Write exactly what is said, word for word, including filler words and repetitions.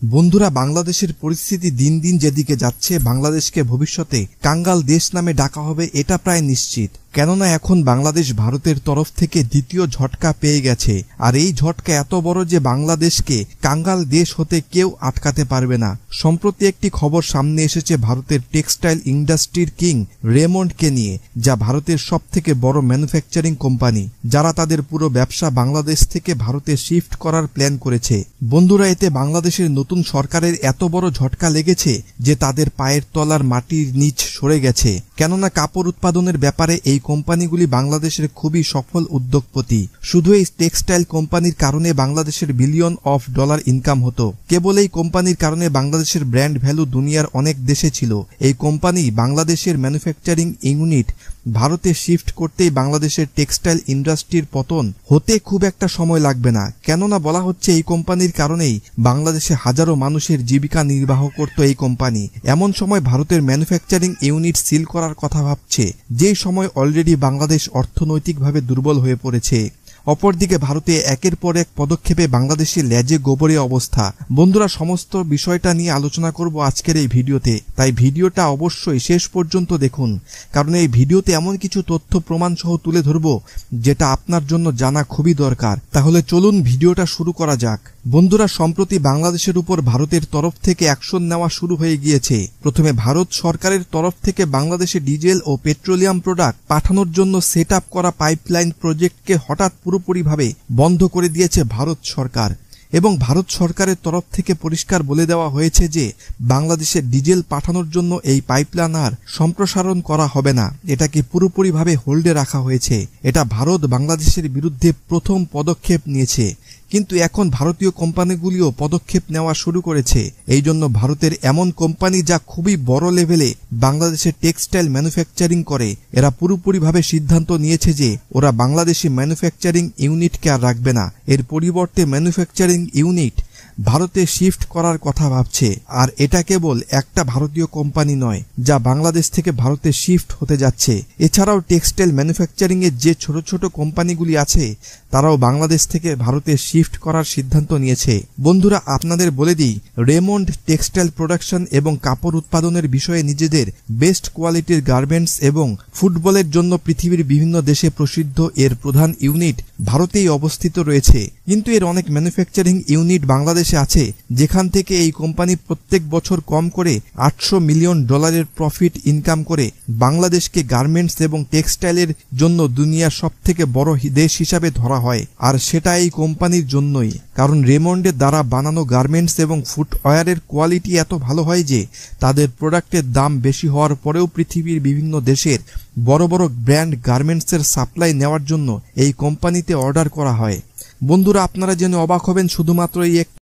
বন্ধুরা, বাংলাদেশের পরিস্থিতি দিন দিন যেদিকে যাচ্ছে, বাংলাদেশকে ভবিষ্যতে কাঙ্গাল দেশ নামে ডাকা হবে এটা প্রায় নিশ্চিত। কেননা এখন বাংলাদেশ ভারতের তরফ থেকে দ্বিতীয় ঝটকা পেয়ে গেছে, আর এই ঝটকা এত বড় যে বাংলাদেশকে কাঙ্গাল দেশ হতে কেউ আটকাতে পারবে না। সম্প্রতি একটি খবর সামনে এসেছে ভারতের টেক্সটাইল ইন্ডাস্ট্রির কিং রেমন্ডকে নিয়ে, যা ভারতের সব থেকে বড় ম্যানুফ্যাকচারিং কোম্পানি, যারা তাদের পুরো ব্যবসা বাংলাদেশ থেকে ভারতে শিফট করার প্ল্যান করেছে। বন্ধুরা, এতে বাংলাদেশের নতুন সরকারের এত বড় ঝটকা লেগেছে যে তাদের পায়ের তলার মাটির নিচ সরে গেছে। কেননা কাপড় উৎপাদনের ব্যাপারে এই কোম্পানিগুলি বাংলাদেশের খুবই সফল উদ্যোগপতি। শুধু এই টেক্সটাইল কোম্পানির কারণে বাংলাদেশের বিলিয়ন অফ ডলার ইনকাম হতো। কেবল এই কোম্পানির কারণে বাংলাদেশের ব্র্যান্ড ভ্যালু দুনিয়ার অনেক দেশে ছিল। এই কোম্পানি বাংলাদেশের ম্যানুফ্যাকচারিং ইউনিট ভারতে শিফট করতেই বাংলাদেশের টেক্সটাইল ইন্ডাস্ট্রির পতন হতে খুব একটা সময় লাগবে না। কেননা বলা হচ্ছে এই কোম্পানির কারণেই বাংলাদেশে হাজারো মানুষের জীবিকা নির্বাহ করত এই কোম্পানি। এমন সময় ভারতের ম্যানুফ্যাকচারিং ইউনিট সিল করার কথা ভাবছে, যেই সময় অলরেডি বাংলাদেশ অর্থনৈতিকভাবে দুর্বল হয়ে পড়েছে। অপরদিকে ভারতে একের পর এক পদক্ষেপে বাংলাদেশের লেজে গোবরে অবস্থা। বন্ধুরা, সমস্ত বিষয়টা নিয়ে আলোচনা করব আজকের এই ভিডিওতে, তাই ভিডিওটা অবশ্যই শেষ পর্যন্ত দেখুন, কারণ এই ভিডিওতে এমন কিছু তথ্য প্রমাণ সহ তুলে ধরব যেটা আপনার জন্য জানা খুবই দরকার। তাহলে চলুন ভিডিওটা শুরু করা যাক। বন্ধুরা, সম্প্রতি বাংলাদেশের উপর ভারতের তরফ থেকে অ্যাকশন নেওয়া শুরু হয়ে গিয়েছে। প্রথমে ভারত সরকারের তরফ থেকে বাংলাদেশে ডিজেল ও পেট্রোলিয়াম প্রোডাক্ট পাঠানোর জন্য সেট আপ করা পাইপলাইন প্রজেক্টকে হঠাৎ পুরোপুরিভাবে বন্ধ করে দিয়েছে ভারত সরকার, এবং ভারত সরকারের তরফ থেকে পরিষ্কার বলে দেওয়া হয়েছে যে বাংলাদেশে ডিজেল পাঠানোর জন্য এই পাইপলাইন আর সম্প্রসারণ করা হবে না। এটাকে পুরোপুরিভাবে হোল্ডে রাখা হয়েছে। এটা ভারত বাংলাদেশের বিরুদ্ধে প্রথম পদক্ষেপ নিয়েছে, কিন্তু এখন ভারতীয় কোম্পানিগুলিও পদক্ষেপ নেওয়া শুরু করেছে। এই জন্য ভারতের এমন কোম্পানি যা খুবই বড় লেভেলে বাংলাদেশে টেক্সটাইল ম্যানুফ্যাকচারিং করে, এরা পুরোপুরিভাবে সিদ্ধান্ত নিয়েছে যে ওরা বাংলাদেশি ম্যানুফ্যাকচারিং ইউনিটকে আর রাখবে না। এর পরিবর্তে ম্যানুফ্যাকচারিং ইউনিট ভারতে শিফট করার কথা ভাবছে। আর এটা কেবল একটা ভারতীয় কোম্পানি নয় যা বাংলাদেশ থেকে ভারতে শিফট হতে যাচ্ছে। এছাড়াও টেক্সটাইল ম্যানুফ্যাকচারিং এর যে ছোট ছোট কোম্পানিগুলি আছে তারাও বাংলাদেশ থেকে ভারতে শিফট করার সিদ্ধান্ত নিয়েছে। বন্ধুরা, আপনাদের বলে দিই, রেমন্ড টেক্সটাইল প্রোডাকশন এবং কাপড় উৎপাদনের বিষয়ে নিজেদের বেস্ট কোয়ালিটির গার্মেন্টস এবং ফুটবলের জন্য পৃথিবীর বিভিন্ন দেশে প্রসিদ্ধ এর প্রধান ইউনিট ভারতেই অবস্থিত রয়েছে। কিন্তু এর অনেক ম্যানুফ্যাকচারিং ইউনিট বাংলাদেশে আছে, যেখান থেকে এই কোম্পানি প্রত্যেক বছর কম করে আটশো মিলিয়ন ডলারের প্রফিট ইনকাম করে বাংলাদেশকে গার্মেন্টস এবং টেক্সটাইলের জন্য দুনিয়ার সব থেকে বড় দেশ হিসাবে ধরা হয়। আর সেটা এই কোম্পানির জন্যই, কারণ রেমন্ডের দ্বারা বানানো গার্মেন্টস এবং ফুটওয়্যারের কোয়ালিটি এত ভালো হয় যে তাদের প্রোডাক্টের দাম বেশি হওয়ার পরেও পৃথিবীর বিভিন্ন দেশের বড় বড় ব্র্যান্ড গার্মেন্টসের সাপ্লাই নেওয়ার জন্য এই কোম্পানিতে অর্ডার করা হয়। বন্ধুরা, আপনারা জেনে অবাক হবেন, শুধুমাত্র এই